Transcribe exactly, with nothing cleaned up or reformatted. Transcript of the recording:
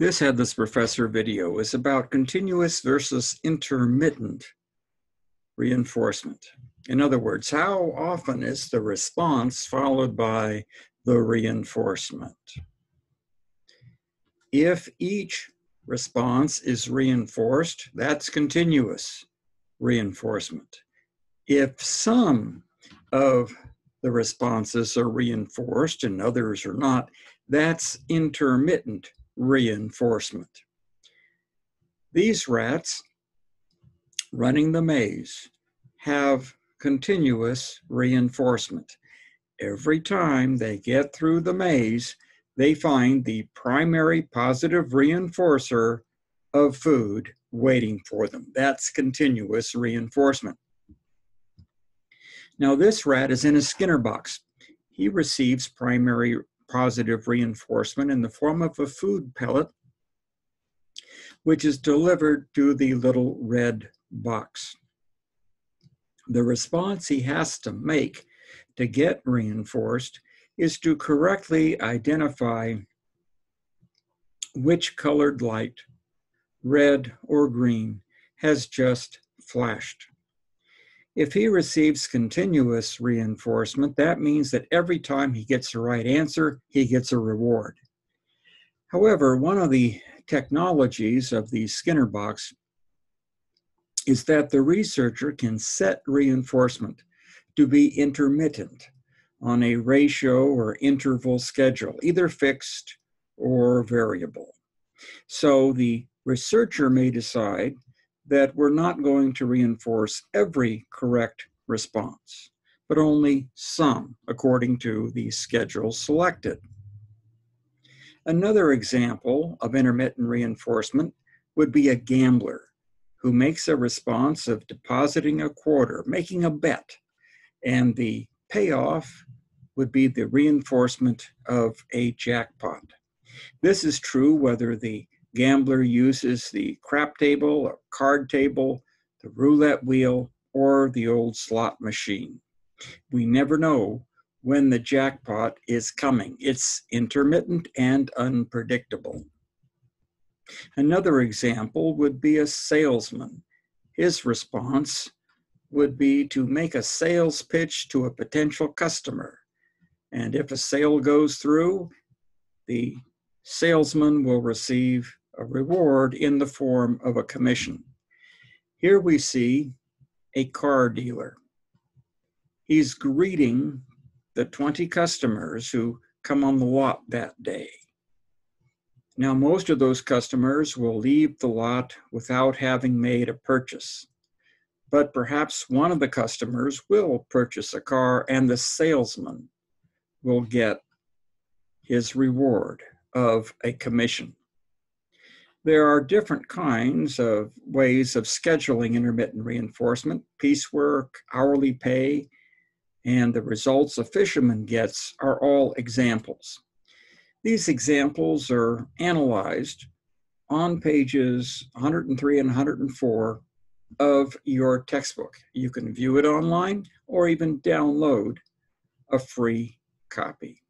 This Headless Professor video is about continuous versus intermittent reinforcement. In other words, how often is the response followed by the reinforcement? If each response is reinforced, that's continuous reinforcement. If some of the responses are reinforced and others are not, that's intermittent reinforcement. These rats running the maze have continuous reinforcement. Every time they get through the maze, they find the primary positive reinforcer of food waiting for them. That's continuous reinforcement. Now this rat is in a Skinner box. He receives primary positive reinforcement in the form of a food pellet, which is delivered to the little red box. The response he has to make to get reinforced is to correctly identify which colored light, red or green, has just flashed. If he receives continuous reinforcement, that means that every time he gets the right answer, he gets a reward. However, one of the technologies of the Skinner box is that the researcher can set reinforcement to be intermittent on a ratio or interval schedule, either fixed or variable. So the researcher may decide that we're not going to reinforce every correct response, but only some according to the schedule selected. Another example of intermittent reinforcement would be a gambler who makes a response of depositing a quarter, making a bet, and the payoff would be the reinforcement of a jackpot. This is true whether the gambler uses the crap table or card table, the roulette wheel, or the old slot machine. We never know when the jackpot is coming. It's intermittent and unpredictable. Another example would be a salesman. His response would be to make a sales pitch to a potential customer. And if a sale goes through, the salesman will receive a reward in the form of a commission. Here we see a car dealer. He's greeting the twenty customers who come on the lot that day. Now, most of those customers will leave the lot without having made a purchase. But perhaps one of the customers will purchase a car and the salesman will get his reward of a commission. There are different kinds of ways of scheduling intermittent reinforcement: piecework, hourly pay, and the results a fisherman gets are all examples. These examples are analyzed on pages one hundred three and one hundred four of your textbook. You can view it online or even download a free copy.